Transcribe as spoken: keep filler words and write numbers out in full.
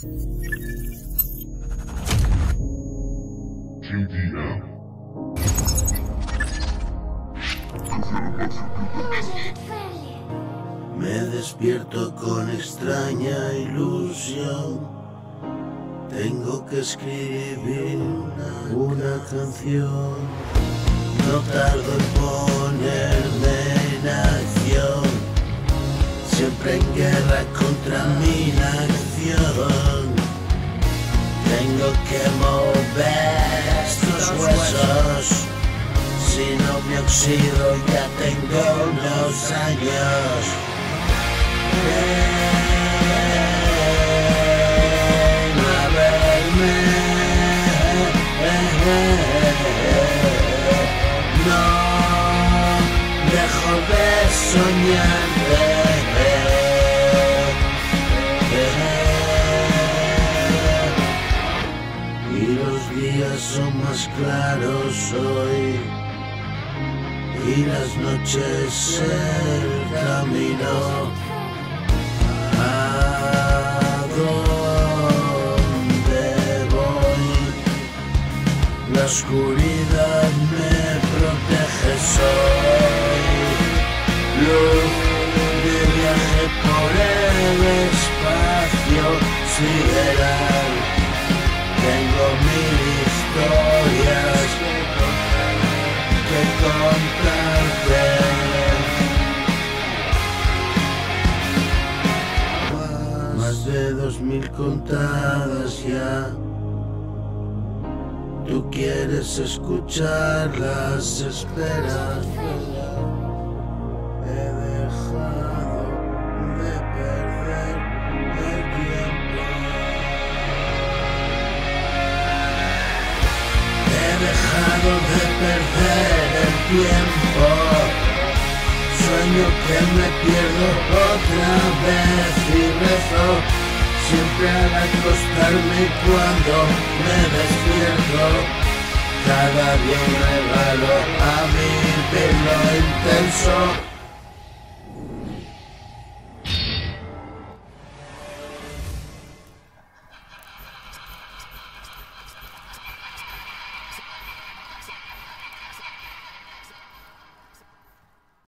G D M. Me despierto con extraña ilusión. Tengo que escribir una, una canción. No tardo en ponerme en acción, siempre en guerra contra mi inacción. Tengo que mover estos huesos, si no me oxido ya tengo unos años. Ven a verme, no dejo de soñar. Y los días son más claros hoy, y las noches el camino. ¿A dónde voy? La oscuridad me protege, soy luz de viaje por el espacio sideral. Tengo mil historias que contarte. Más de dos mil contadas ya. Tú quieres escucharlas, esperas. He dejado de perder el tiempo. He dejado de perder el tiempo. Sueño que me pierdo otra vez y rezo siempre al acostarme cuando me despierto. Cada día un regalo a mi pelo intenso.